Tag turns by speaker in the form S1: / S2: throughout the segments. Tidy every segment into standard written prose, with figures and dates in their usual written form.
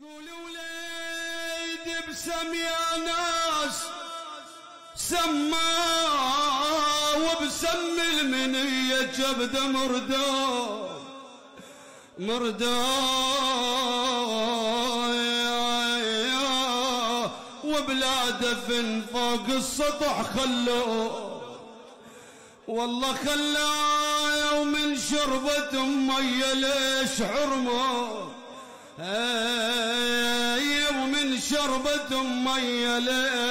S1: يقول وليد بسم يا ناس سماه وبسم المنية جبد مرداه وبلا دفن فوق السطح خلوه والله خلاه ومن شربة مية ليش حرمه ومن شربة مية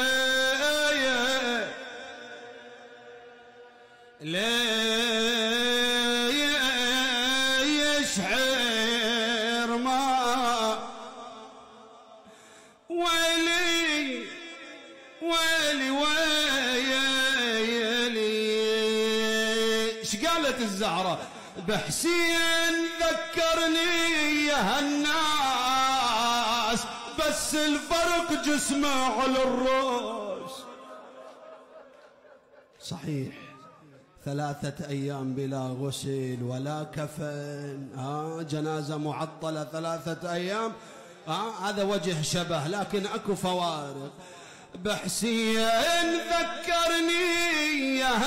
S1: ليش حرمه ويلي ويلي ويلي ايش قالت الزهرة بحسين ذكرني يا هالناس بس الفرق جسمه على الراس. صحيح 3 أيام بلا غسل ولا كفن جنازة معطلة 3 أيام هذا وجه شبه لكن اكو فوارق. بحسين ذكرني يا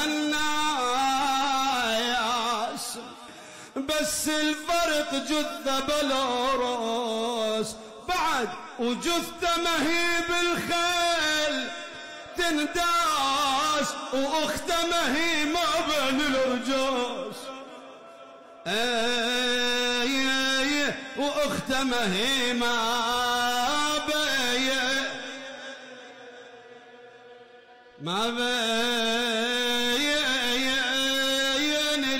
S1: هالناس بس الفرق جثة بلا راس بعد وجثة مهي بالخيل تنداس واخته مهي ما بين الارجاس واخته مهي ما بين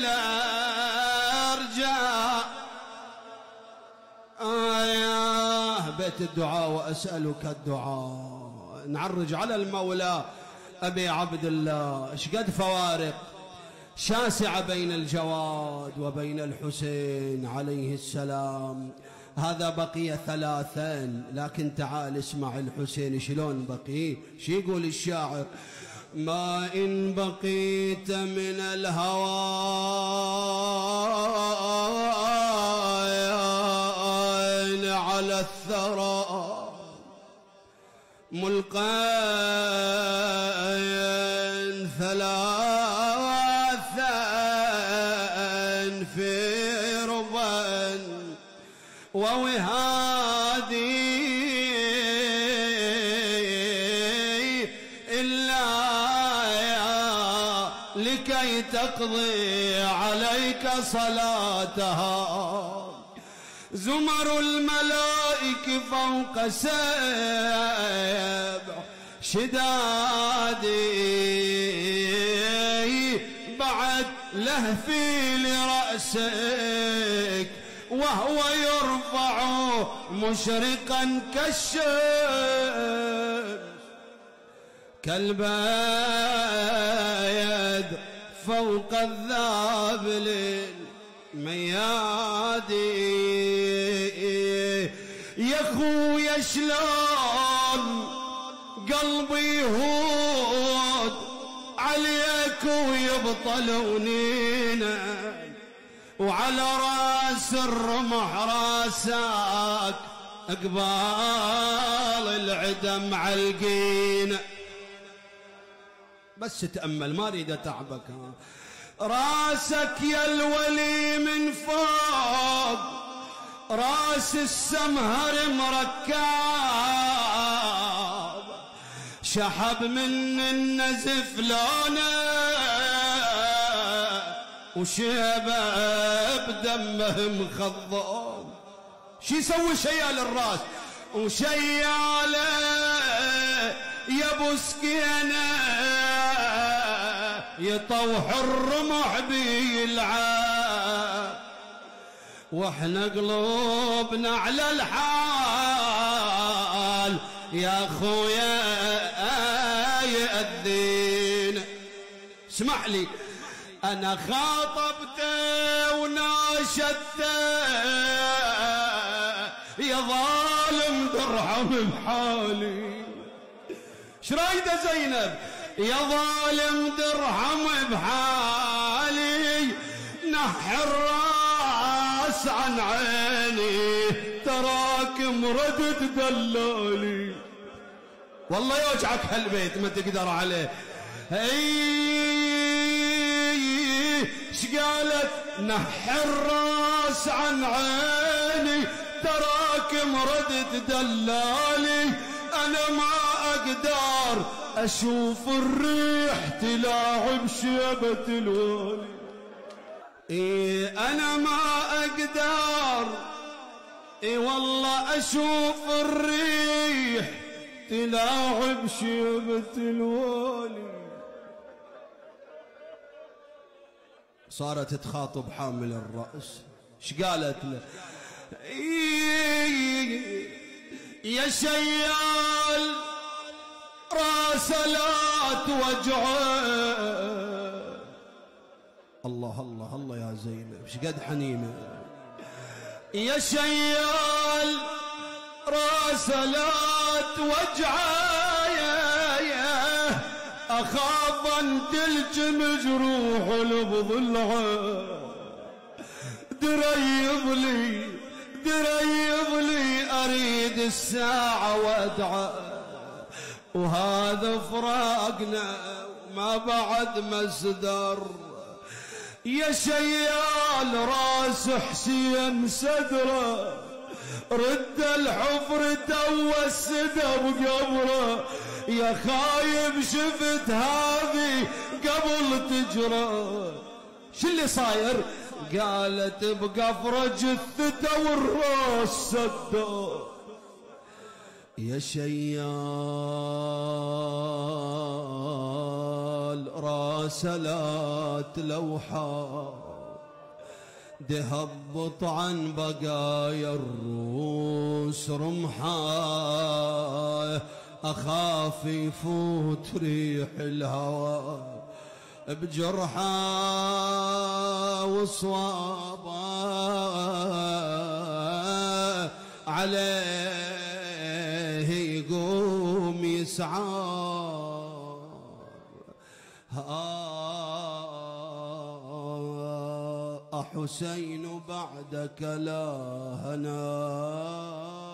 S1: الارجاء. بيت الدعاء واسالك الدعاء نعرج على المولى ابي عبد الله. ايش قد فوارق شاسعة بين الجواد وبين الحسين عليه السلام. هذا بقي 3 لكن تعال اسمع الحسين شلون بقي. شي يقول الشاعر ما إن بقيت من الهوان على الثرى ملقا 3 في ربا ووهادي إلا لكي تقضي عليك صلاتها زمر الملائك فوق 7 شدادي بعد لهفي لرأسك وهو يرفع مشرقا كالشمس كالبيد فوق الذابل الميادي. يا خويا شلون قلبي يهود عليك ويبطلونينا وعلى راس الرمح راسك اقبال العدم علقين. بس تأمل ما اريد اتعبك راسك يا الولي من فوق راس السمهر مركب شحب من النزف لونه وشباب دمه مخضم. شي يسوي شيال الراس وشياله يا ابو سكينه يطوح الرمح بيلعب واحنا قلوبنا على الحال يا خويا يأذين. اسمح لي انا خاطبته وناشدته يا ظالم ترحم بحالي. ايش رايده زينب يا ظالم ترحم بحالي نح الراس عن عيني تراك مردد دلالي. والله يوجعك هالبيت ما تقدر عليه. شقالت نحي الراس عن عيني تراك مردد دلالي. انا ما اقدر اشوف الريح تلاعب شيبة الوالي. انا ما اقدر والله اشوف الريح تلاعب شيبة الوالي. صارت تخاطب حامل الرأس. شقالت له؟ يا شيال راس لا توجعه. الله الله الله يا زينب شقد حنينه. يا شيال راس لا توجعه اخاف ان تلجم جروح بضلعه. دريب لي اريد الساعة وادعى وهذا فراقنا ما بعد مصدر. يا شيال راس حسين صدره رد الحفر تو السدى بقبره. يا خايب شفت هذه قبل تجرى. شو اللي صاير؟ قالت بقفرة جثته والراس سده. يا شيال راس لا تلوحا دهبط عن بقايا الروس رمحا. أخاف يفوت ريح الهوى بجرحا وصوابا عليه يقوم يسعار. حسين بعدك لا هنا